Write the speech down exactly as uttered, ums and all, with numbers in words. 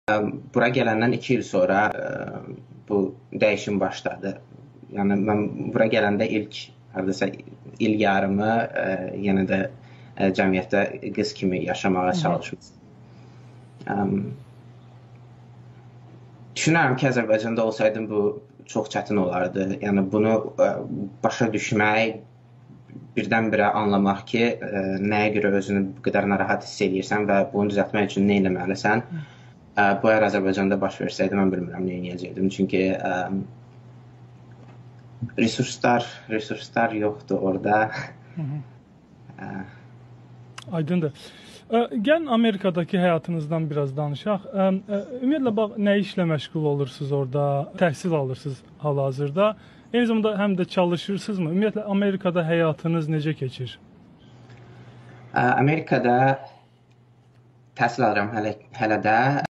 Bura gələndən iki il sonra bu dəyişim başladı. Yəni mən bura gələndə ilk hardasa il yarımı yenə də cəmiyyətdə qız kimi yaşamağa çalışmışdım. Düşünürəm ki, Azərbaycanda olsaydım bu çox çətin olardı. Yəni bunu başa düşmək, birdən-birə anlamaq ki, nəyə görə özünü bu qədər narahat hiss edirsən və bunu düzəltmək üçün nə etməlisən. Bu əgər Azərbaycanda baş versəydi, mən bilmirəm nə edəcəkdim. Çünki resurslar, resurslar yoxdur orada. Aydındır. Gəlin Amerikadakı həyatınızdan biraz danışaq. Ümumiyyətlə, bax, nə işlə məşğul olursunuz orada, təhsil alırsınız hal-hazırda. Eyni zamanda həm də çalışırsınızmı? Ümumiyyətlə, Amerikada həyatınız necə keçir? Amerikada təhsil alıram hələ də.